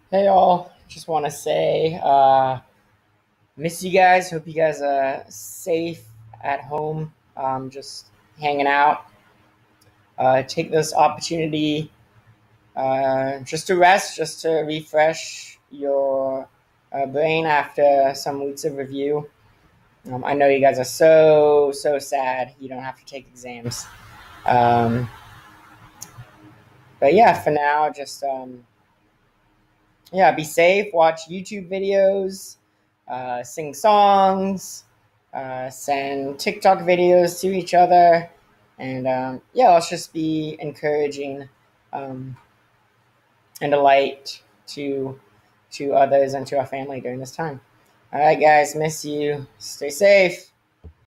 Hey all, just want to say, miss you guys. Hope you guys are safe at home, just hanging out. Take this opportunity just to rest, just to refresh your brain after some weeks of review. I know you guys are so sad you don't have to take exams. Um, but yeah, for now, just yeah, be safe. Watch YouTube videos, sing songs, send TikTok videos to each other, and yeah, let's just be encouraging um, and a light to others and to our family during this time. All right, guys, miss you. Stay safe.